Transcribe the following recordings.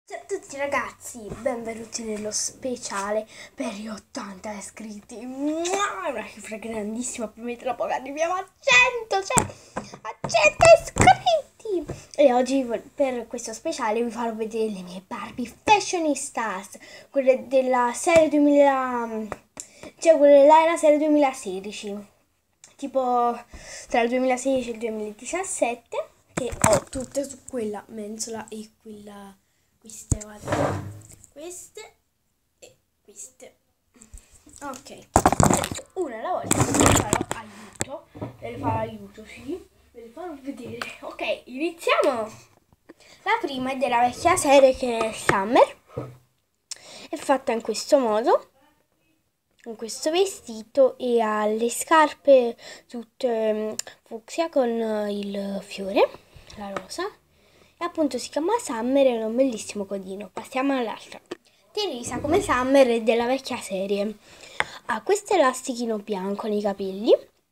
Ciao a tutti ragazzi, benvenuti nello speciale per gli 80 iscritti. Una cifra grandissima, per me tra poco arriviamo a 100, a 100 iscritti. E oggi per questo speciale vi farò vedere le mie Barbie Fashionistas, quelle della serie 2000, cioè quelle là è la serie 2016, tipo tra il 2016 e il 2017, che ho tutte su quella mensola e queste, guarda, queste e queste. Ok, adesso una alla volta ve le farò aiuto, sì, ve le farò vedere. Ok, iniziamo. La prima è della vecchia serie, che è Summer, è fatta in questo modo, con questo vestito, e ha le scarpe tutte fucsia con il fiore, la rosa. E appunto si chiama Summer e è un bellissimo codino. Passiamo all'altra. Teresa, come Summer, è della vecchia serie. Ha questo elastichino bianco nei capelli,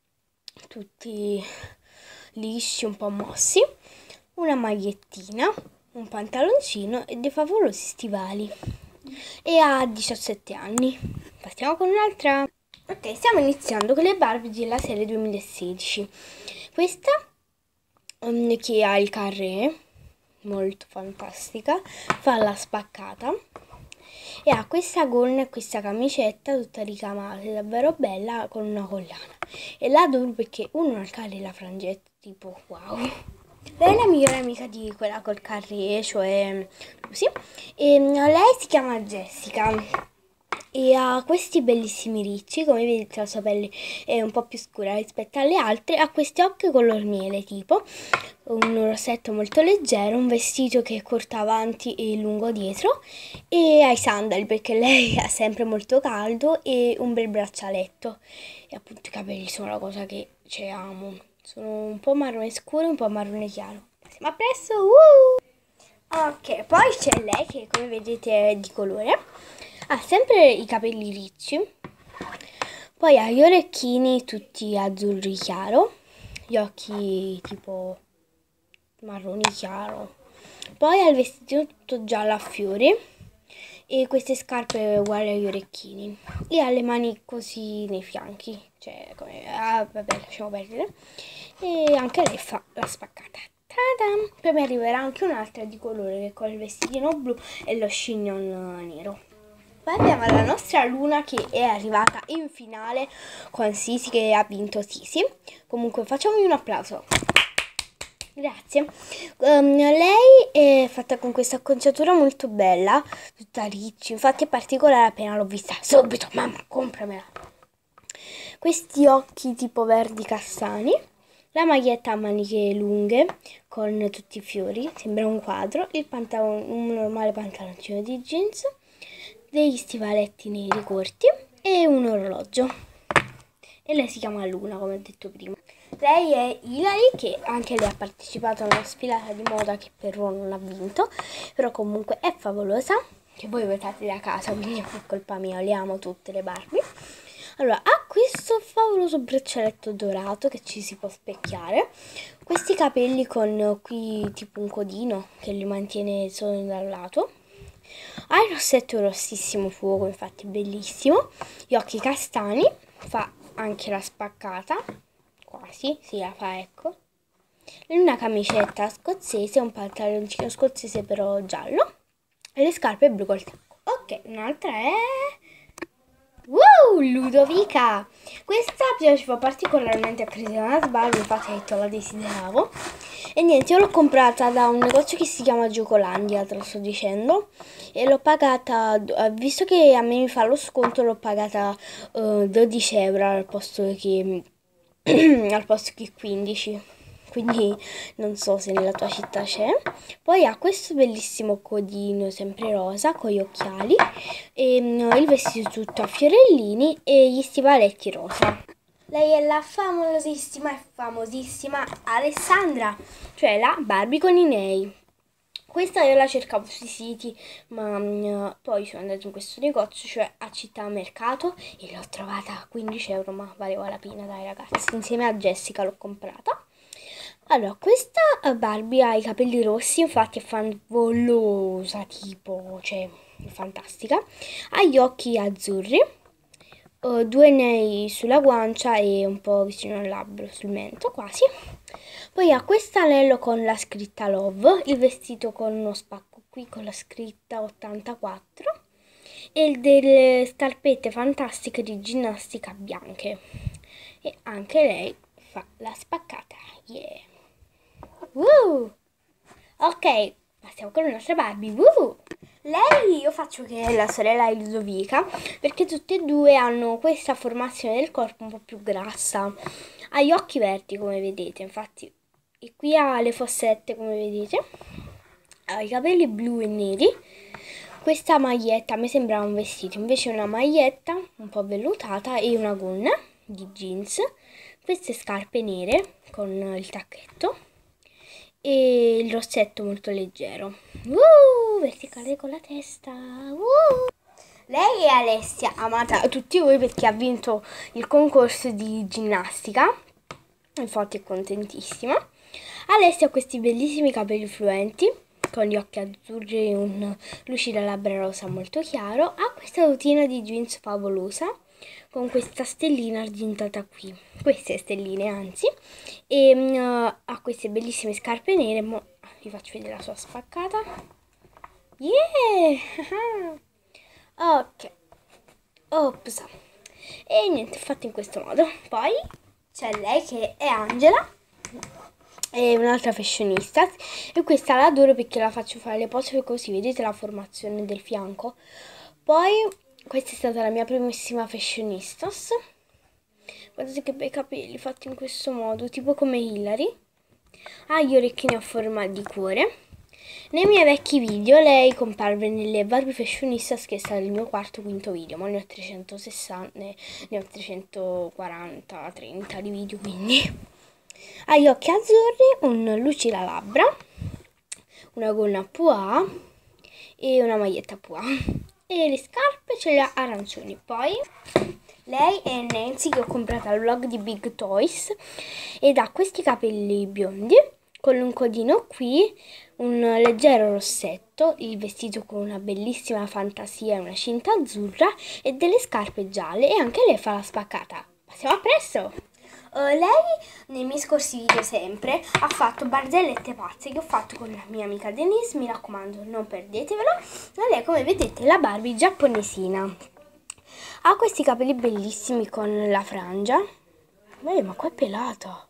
tutti lisci, un po' mossi, una magliettina, un pantaloncino e dei favolosi stivali. E ha 17 anni. Passiamo con un'altra. Ok, stiamo iniziando con le Barbie della serie 2016. Questa che ha il carré, molto fantastica, fa la spaccata e ha questa gonna e questa camicetta tutta ricamata, davvero bella, con una collana. E la adoro perché uno ha il carré e la frangetta, tipo wow. Lei è la migliore amica di quella col carré, cioè così. E lei si chiama Jessica e ha questi bellissimi ricci, come vedete la sua pelle è un po' più scura rispetto alle altre, ha questi occhi color miele, tipo un rossetto molto leggero, un vestito che è corto avanti e lungo dietro, e ha i sandali perché lei ha sempre molto caldo, e un bel braccialetto. E appunto i capelli sono la cosa che amo, sono un po' marrone scuro e un po' marrone chiaro. Ma presto! Ok, poi c'è lei che, come vedete, è di colore, ha sempre i capelli ricci, poi ha gli orecchini tutti azzurri chiaro, gli occhi tipo marroni chiaro, poi ha il vestito tutto giallo a fiori e queste scarpe uguali agli orecchini, e ha le mani così nei fianchi, cioè come, vabbè, lasciamo perdere. E anche lei fa la spaccata. Ta-da! Poi mi arriverà anche un'altra di colore, che con il vestitino blu e lo chignon nero. Poi abbiamo la nostra Luna, che è arrivata in finale con Sisi, che ha vinto Sisi. Comunque facciamogli un applauso. Grazie. Lei è fatta con questa acconciatura molto bella, tutta ricci, infatti è particolare, appena l'ho vista subito, mamma, compramela. Questi occhi tipo verdi castani, la maglietta a maniche lunghe con tutti i fiori, sembra un quadro, un normale pantaloncino di jeans, degli stivaletti neri corti e un orologio. E lei si chiama Luna, come ho detto prima. Lei è Hilary, che anche lei ha partecipato a una sfilata di moda che però non ha vinto, però comunque è favolosa, che voi votate da casa, quindi è colpa mia, le amo tutte le Barbie. Allora, ha questo favoloso braccialetto dorato che ci si può specchiare, questi capelli con qui tipo un codino che li mantiene solo dal lato, ha il rossetto rossissimo fuoco, infatti bellissimo, gli occhi castani, fa anche la spaccata, quasi, sì, la fa, ecco, una camicetta scozzese, un pantaloncino scozzese però giallo, e le scarpe blu col tacco. Ok, un'altra è Ludovica! Questa piaceva particolarmente a Cristiana Sbarro, infatti ho detto la desideravo. E niente, io l'ho comprata da un negozio che si chiama Giocolandia, te lo sto dicendo. E l'ho pagata, visto che a me mi fa lo sconto, l'ho pagata 12 euro al posto che, al posto che 15. Quindi non so se nella tua città c'è. Poi ha questo bellissimo codino sempre rosa con gli occhiali, e il vestito tutto a fiorellini e gli stivaletti rosa. Lei è la famosissima e famosissima Alessandra, cioè la Barbie con i nei. Questa io la cercavo sui siti, ma poi sono andata in questo negozio, cioè a Città Mercato, e l'ho trovata a 15 euro, ma valeva la pena, dai ragazzi. Insieme a Jessica l'ho comprata. Allora, questa Barbie ha i capelli rossi, infatti è favolosa, tipo, cioè, è fantastica. Ha gli occhi azzurri, due nei sulla guancia e un po' vicino al labbro, sul mento, quasi. Poi ha questo anello con la scritta Love, il vestito con uno spacco qui con la scritta 84 e delle scarpette fantastiche di ginnastica bianche. E anche lei fa la spaccata. Yeah! Woo! Ok, passiamo con la nostra Barbie. Woo! Lei io faccio che è la sorella di Ludovica perché tutte e due hanno questa formazione del corpo un po' più grassa. Ha gli occhi verdi come vedete, infatti, e qui ha le fossette come vedete. Ha i capelli blu e neri. Questa maglietta a me sembra un vestito, invece è una maglietta un po' vellutata e una gonna di jeans. Queste scarpe nere con il tacchetto e il rossetto molto leggero. Verticale con la testa. Lei è Alessia, amata da tutti voi perché ha vinto il concorso di ginnastica. Infatti è contentissima. Alessia ha questi bellissimi capelli fluenti con gli occhi azzurri e un lucido labbra rosa molto chiaro. Ha questa tutina di jeans favolosa con questa stellina argentata qui, queste stelline anzi, e ha queste bellissime scarpe nere. Vi faccio vedere la sua spaccata. Yeah! Ok, ops. E niente, fatto in questo modo. Poi c'è lei che è Angela, è un'altra fashionista e questa la adoro perché la faccio fare le pose così, vedete la formazione del fianco. Poi questa è stata la mia primissima fashionistas. Guardate che bei capelli fatti in questo modo, tipo come Hilary. Ha gli orecchini a forma di cuore. Nei miei vecchi video lei comparve nelle Barbie Fashionistas, che è stato il mio quarto o quinto video, ma ne ho 360, ne ho 340, 30 di video, quindi. Ha gli occhi azzurri, un lucilalabbra, una gonna a pois e una maglietta a pois. E le scarpe ce le ha arancioni. Poi lei è Nancy, che ho comprato al vlog di Big Toys, ed ha questi capelli biondi con un codino qui, un leggero rossetto, il vestito con una bellissima fantasia e una cinta azzurra e delle scarpe gialle, e anche lei fa la spaccata. Passiamo appresso! Lei nei miei scorsi video sempre ha fatto barzellette pazze che ho fatto con la mia amica Denise, mi raccomando non perdetevelo. E lei, come vedete, è la Barbie giapponesina. Ha questi capelli bellissimi con la frangia. Ma qua è pelata.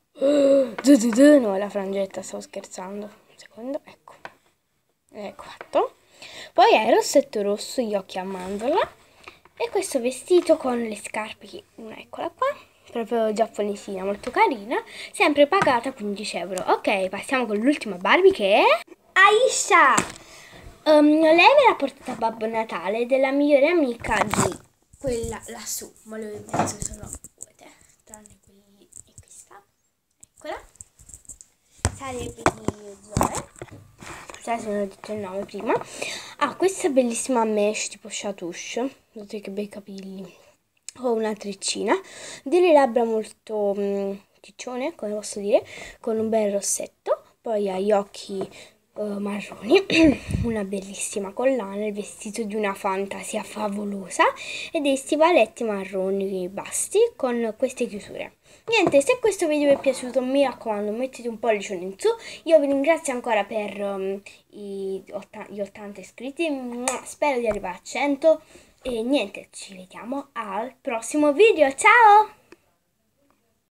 No, la frangetta, stavo scherzando. Un secondo, ecco fatto. Poi ha il rossetto rosso, gli occhi a mandorla e questo vestito con le scarpe, eccola qua, proprio giapponesina, molto carina, sempre pagata 15 euro. Ok, passiamo con l'ultima Barbie, che è Aisha. Lei me l'ha portata a Babbo Natale ed è la migliore amica di quella lassù, ma lo in mezzo sono due, tranne quelli e questa. Eccola. Sarebbe di Zoe. Scusate se non ho detto il nome prima. Ha questa bellissima mesh tipo chatouche. Vedete che bei capelli. Ho una treccina, delle labbra molto ciccione, come posso dire, con un bel rossetto. Poi ha gli occhi marroni, una bellissima collana, il vestito di una fantasia favolosa e dei stivaletti marroni basti con queste chiusure. Niente, se questo video vi è piaciuto, mi raccomando, mettete un pollice in su. Io vi ringrazio ancora per gli 80 iscritti, spero di arrivare a 100 e niente, ci vediamo al prossimo video, ciao!